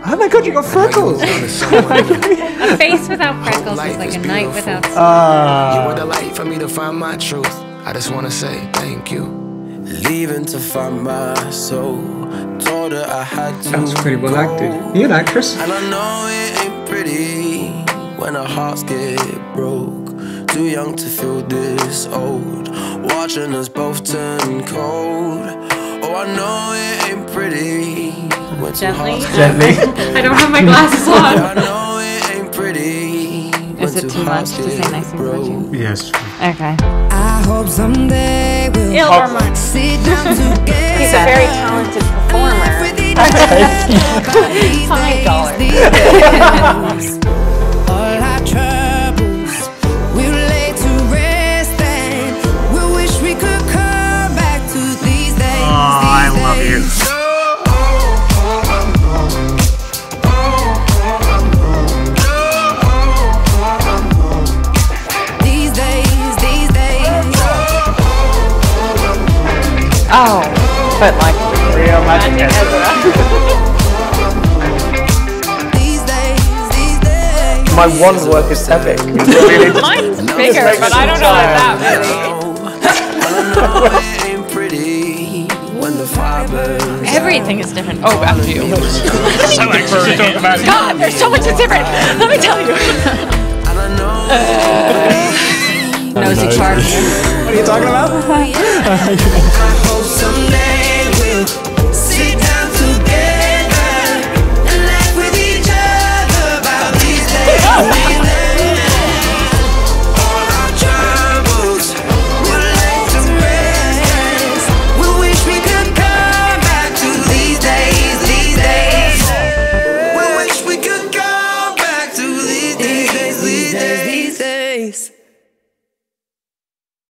Oh my god, you got freckles! A face without freckles is like a night without sun. You were the light for me to find my truth. I just wanna say thank you. Leaving to find my soul. Told her I had to. That's pretty well acted. You an actress? And I know it ain't pretty when our hearts get broke. Too young to feel this old. Watching us both turn cold. Oh, I know it ain't pretty. Gently. Gently. I don't have my glasses on. I know it ain't pretty. Is it too much to say nice things about you? Yes. Okay. I hope someday we'll sit down together. He's a very talented performer. $5. All our troubles we'll lay to rest, and we wish we could come back to these days. Oh, I love you. Oh, but like Real magic. My one work is epic. mine's bigger, but I don't know like that really. Everything is different. Oh, after you. So anxious to talk about it. God, there's so much that's different. Let me tell you. Nosy charge. What are you talking about?